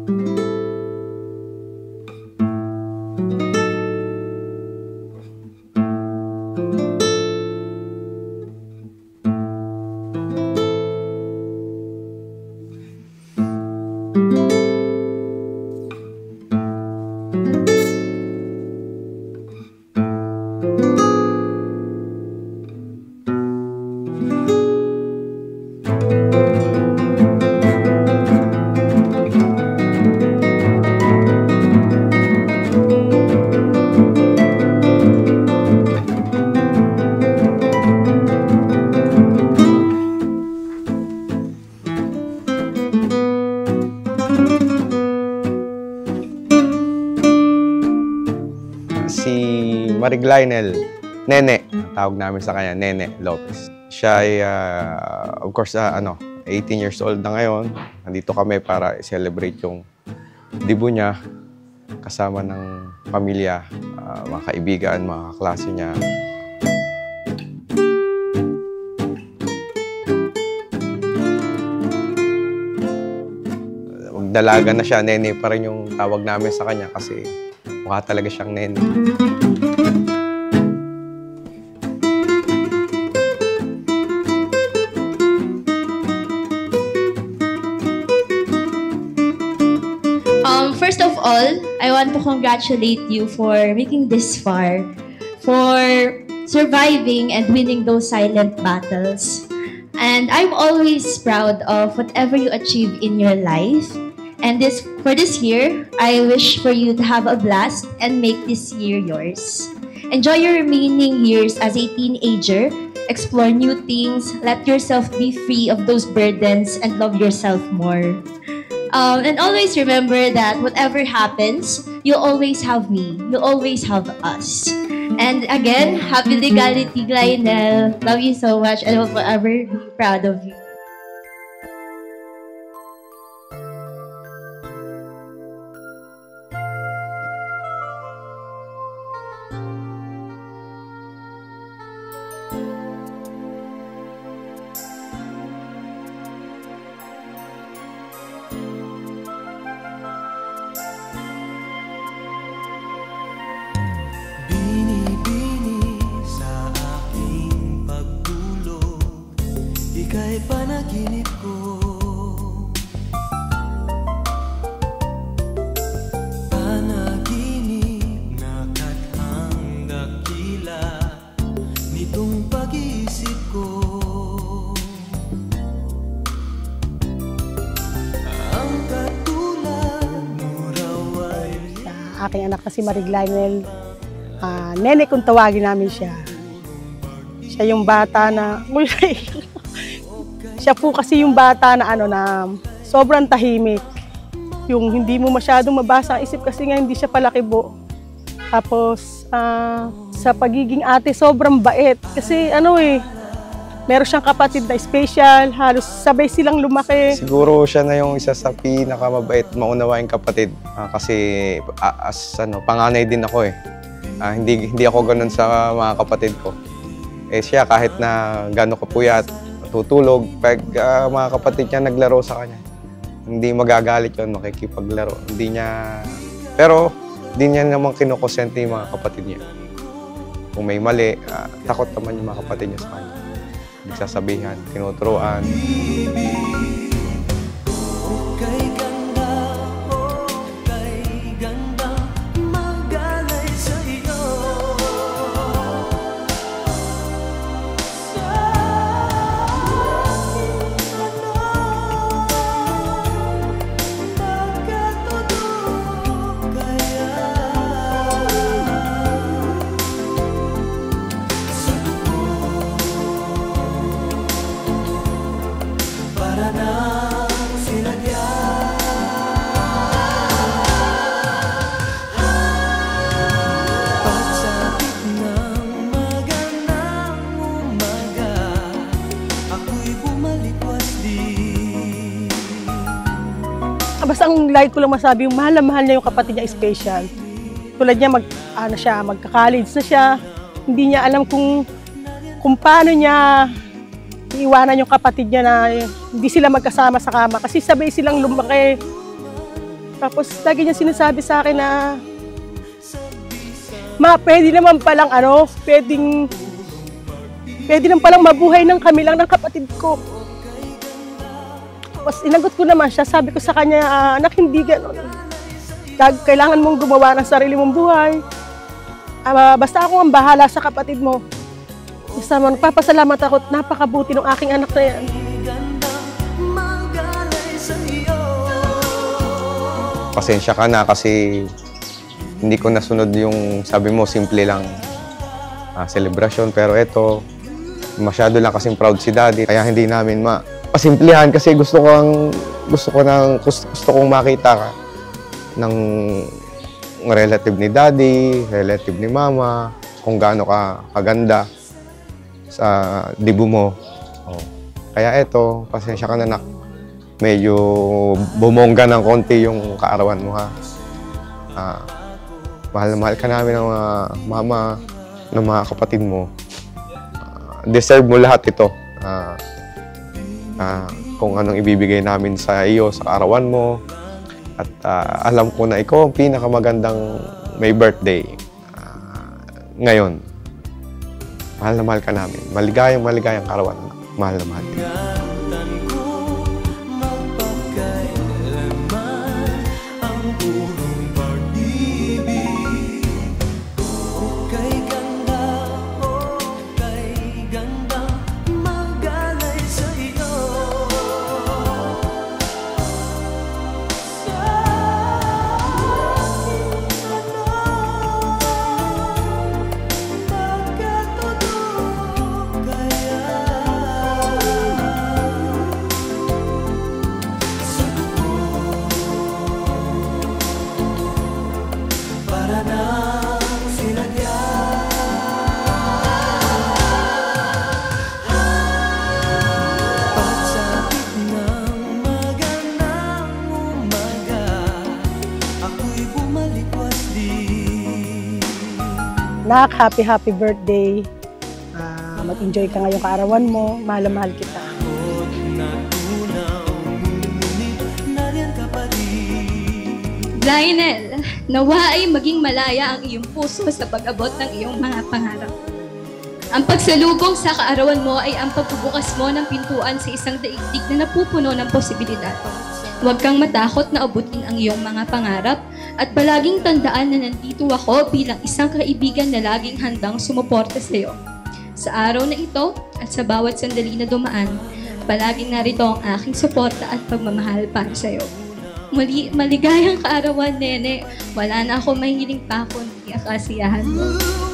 Marig Lionel, Nene, tawag namin sa kanya, Nene Lopez. Siya ay, of course, 18 years old na ngayon. Nandito kami para i-celebrate yung debut niya kasama ng pamilya, mga kaibigan, mga kaklase niya. Dalaga na siya, Nene pa rin yung tawag namin sa kanya kasi mukha talaga siyang Nene. First of all, I want to congratulate you for making this far, for surviving and winning those silent battles. And I'm always proud of whatever you achieve in your life. And for this year, I wish for you to have a blast and make this year yours. Enjoy your remaining years as a teenager, explore new things, let yourself be free of those burdens, and love yourself more. And always remember that whatever happens, you'll always have me. You'll always have us. And again, happy legality, Lionel. Love you so much and will forever be proud of you. Ika'y panaginip ko, panaginip na kathang dakila nitong pag-iisip ko. Ang katulad mo raw ay sa aking anak na si Marig Lionel, Nene kung tawagin namin siya. Siya yung bata na siya po kasi yung bata na na sobrang tahimik. Yung hindi mo masyadong mabasa ang isip kasi nga hindi siya palakibo. Tapos sa pagiging ate sobrang bait kasi meron siyang kapatid na special, halos sabay silang lumaki. Siguro siya na yung isa sa pinakamabait, maunawaing kapatid kasi panganay din ako eh. Hindi ako ganun sa mga kapatid ko. Siya kahit na gano'n kapuyat, tutulog, pag mga kapatid niya naglaro sa kanya, hindi magagalit yun, makikipaglaro. Pero hindi niya naman kinukonsente yung mga kapatid niya. Kung may mali, takot naman yung mga kapatid niya sa kanya. Nagsasabihan, tinuturuan. Basta ang like ko lang masabi, yung mahal na mahal niya yung kapatid niya special. Tulad niya, magka-college na siya. Hindi niya alam kung paano niya iiwanan yung kapatid niya na hindi sila magkasama sa kama. Kasi sabay silang lumaki. Tapos lagi niya sinasabi sa akin na, Ma, pwede naman palang pwede naman palang mabuhay ng kami lang ng kapatid ko. Tapos inagot ko naman siya, sabi ko sa kanya, anak, hindi gano'n. Kailangan mong gumawa ng sarili mong buhay. Basta ako ang bahala sa kapatid mo. Basta mo, nagpapasalamat ako at napakabuti ng aking anak na yan. Pasensya ka na kasi hindi ko nasunod yung sabi mo, simple lang celebration. Pero ito, masyado lang kasing proud si Daddy. Kaya hindi namin pasimplihan kasi gusto kong makita ka ng relative ni Daddy, relative ni Mama, kung gaano ka kaganda sa dibu mo. Oh. Kaya ito, pasensya ka na, nak. Medyo bumongga ng konti yung kaarawan mo, ha. Mahal na mahal ka namin ng mga mama, ng mga kapatid mo. Deserve mo lahat ito. Kung anong ibibigay namin sa iyo sa kaarawan mo. At alam ko na ikaw ang pinakamagandang may birthday ngayon. Mahal na mahal ka namin. Maligayang kaarawan. Mahal na mahal. Nak, happy birthday. Mag-enjoy ka ngayong kaarawan mo. Mahal na mahal kita. Lionel, nawa ay maging malaya ang iyong puso sa pag-abot ng iyong mga pangarap. Ang pagsalubong sa kaarawan mo ay ang pagbubukas mo ng pintuan sa isang daigdig na napupuno ng posibilidad. Huwag kang matakot na abutin ang iyong mga pangarap at palaging tandaan na nandito ako bilang isang kaibigan na laging handang sumuporta sa iyo. Sa araw na ito at sa bawat sandali na dumaan, palaging narito ang aking suporta at pagmamahal para sa iyo. Maligayang kaarawan, Nene. Wala na ako mahihiling pa kundi ang kasiyahan mo.